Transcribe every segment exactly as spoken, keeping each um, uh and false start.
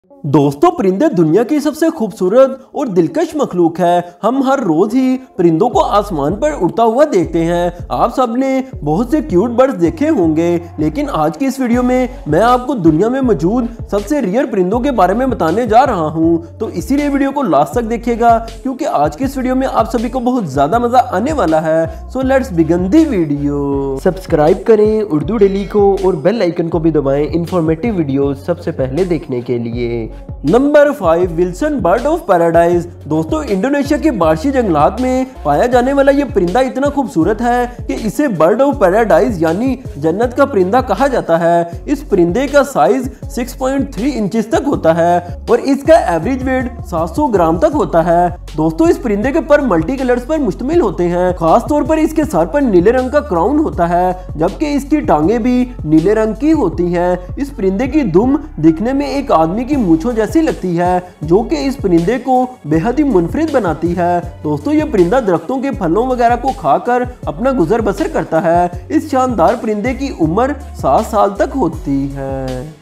दोस्तों, परिंदे दुनिया की सबसे खूबसूरत और दिलकश मखलूक है। हम हर रोज ही परिंदों को आसमान पर उड़ता हुआ देखते हैं। आप सबने बहुत से क्यूट बर्ड्स देखे होंगे, लेकिन आज की इस वीडियो में मैं आपको दुनिया में मौजूद सबसे रेयर परिंदों के बारे में बताने जा रहा हूं। तो इसीलिए वीडियो को लास्ट तक देखिएगा, क्योंकि आज की इस वीडियो में आप सभी को बहुत ज्यादा मजा आने वाला है। So let's begin the video. Subscribe करें उर्दू डेली को और बेल आइकन को भी दबाएं इंफॉर्मेटिव वीडियो सबसे पहले देखने के लिए। Number five, Wilson bird of paradise. दोस्तों, इंडोनेशिया के बार्शी जंगलात में पाया जाने वाला ये परिंदा इतना खूबसूरत है कि इसे बर्ड ऑफ पैराडाइज यानी जन्नत का परिंदा कहा जाता है। इस परिंदे का साइज छह पॉइंट तीन इंचेस तक होता है और इसका एवरेज वेट सात सौ ग्राम तक होता है। दोस्तों, इस परिंदे के पर मल्टी कलर्स पर मुश्तमिल होते हैं। खास तौर पर इसके सर पर नीले रंग का क्राउन होता है, जबकि इसकी टांगे भी नीले रंग की होती हैं। इस परिंदे की दुम दिखने में एक आदमी की मूंछों जैसी लगती है, जो कि इस परिंदे को बेहद ही मुनफरिद बनाती है। दोस्तों, ये परिंदा दरख्तों के फलों वगैरह को खाकर अपना गुजर बसर करता है। इस शानदार परिंदे की उम्र सात साल तक होती है।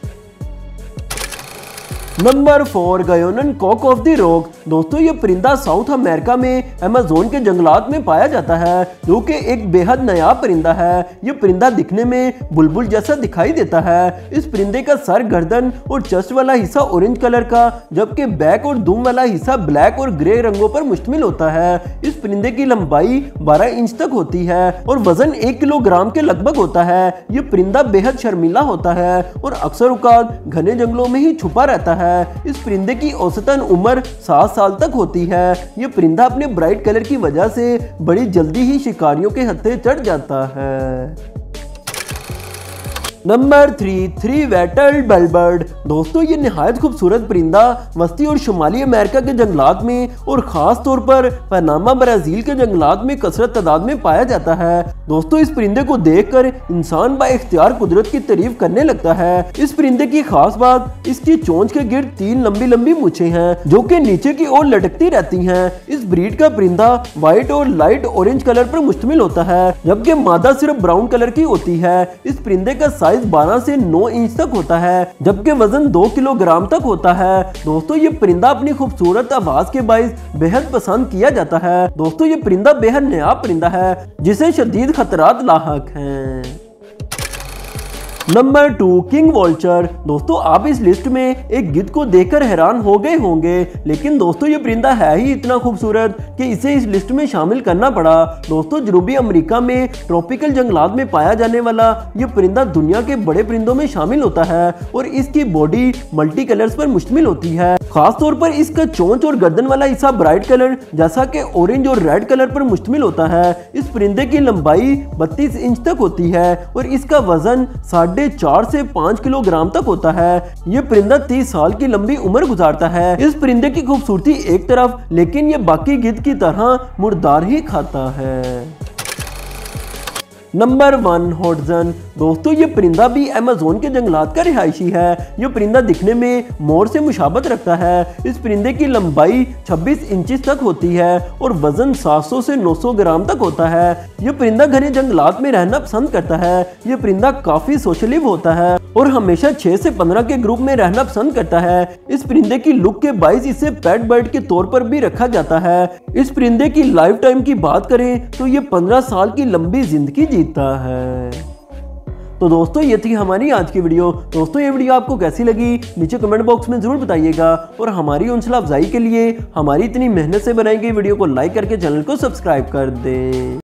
Number four, Guianan cock of the rock. दोस्तों, ये परिंदा साउथ अमेरिका में अमेज़न के जंगलात में पाया जाता है, जो कि एक बेहद नायाब परिंदा है। ये परिंदा दिखने में बुलबुल जैसा दिखाई देता है। इस परिंदे का सर, गर्दन और चेस्ट वाला हिस्सा ऑरेंज कलर का, जबकि बैक और दुम वाला हिस्सा ब्लैक और ग्रे रंगों पर मुश्तमिल होता है। इस परिंदे की लंबाई बारह इंच तक होती है और वजन एक किलोग्राम के लगभग होता है। ये परिंदा बेहद शर्मीला होता है और अक्सर औकात घने जंगलों में ही छुपा रहता है। इस परिंदे की औसतन उम्र सात साल तक होती है। यह परिंदा अपने ब्राइट कलर की वजह से बड़ी जल्दी ही शिकारियों के हत्थे चढ़ जाता है। Number three, three wattled bellbird. दोस्तों, ये निहायत खूबसूरत परिंदा वस्ती और शुमाली अमेरिका के जंगलात में और खास तौर पर पनामा ब्राजील के जंगलात में कसरत तादाद में पाया जाता है। दोस्तों, इस परिंदे को देखकर इंसान बाइख्तियार कुदरत की तारीफ करने लगता है। इस परिंदे की खास बात इसकी चोंच के गिर्द तीन लंबी लंबी मूछें हैं, जो कि नीचे की ओर लटकती रहती हैं। इस ब्रीड का परिंदा व्हाइट और लाइट ऑरेंज कलर पर मुश्तमिल होता है, जबकि मादा सिर्फ ब्राउन कलर की होती है। इस परिंदे का साइज बारह से नौ इंच तक होता है, जबकि वजन दो किलोग्राम तक होता है। दोस्तों, ये परिंदा अपनी खूबसूरत आवाज के बाइस बेहद पसंद किया जाता है। दोस्तों, ये परिंदा बेहद नायाब परिंदा है, जिसे शदीद खतरात लाहक हैं। Number two, king vulture. दोस्तों, आप इस लिस्ट में एक गिद्ध को देखकर हैरान हो गए होंगे, लेकिन दोस्तों ये परिंदा है ही इतना खूबसूरत कि इसे इस लिस्ट में शामिल करना पड़ा। दोस्तों, जनूबी अमेरिका में ट्रॉपिकल जंगलात में पाया जाने वाला ये परिंदा दुनिया के बड़े परिंदों में शामिल होता है और इसकी बॉडी मल्टी कलर्स पर मुश्तमिल होती है। खास तौर पर इसका चोंच और गर्दन वाला हिस्सा ब्राइट कलर जैसा कि ऑरेंज और रेड कलर पर मुश्तमिल होता है। इस परिंदे की लंबाई बत्तीस इंच तक होती है और इसका वजन साढ़े चार से पाँच किलोग्राम तक होता है। ये परिंदा तीस साल की लंबी उम्र गुजारता है। इस परिंदे की खूबसूरती एक तरफ, लेकिन ये बाकी गिद्ध की तरह मुर्दार ही खाता है। Number one, hoatzin. दोस्तों, ये परिंदा भी अमेज़न के जंगलात का रिहायशी है। ये परिंदा दिखने में मोर से मुशाबत रखता है। इस परिंदे की लंबाई छब्बीस इंच तक होती है और वजन सात सौ से नौ सौ ग्राम तक होता है। ये परिंदा घने जंगलात में रहना पसंद करता है। ये परिंदा काफी सोशलिव होता है और हमेशा छह से पंद्रह के ग्रुप में रहना पसंद करता है। इस परिंदे की लुक के बाइस इसे पेट बर्ड के तौर पर भी रखा जाता है। इस परिंदे की लाइफ टाइम की बात करें तो ये पंद्रह साल की लंबी जिंदगी जीता है। तो दोस्तों, ये थी हमारी आज की वीडियो। दोस्तों, ये वीडियो आपको कैसी लगी नीचे कमेंट बॉक्स में जरूर बताइएगा और हमारी हौसला अफजाई के लिए हमारी इतनी मेहनत से बनाई गई वीडियो को लाइक करके चैनल को सब्सक्राइब कर दें।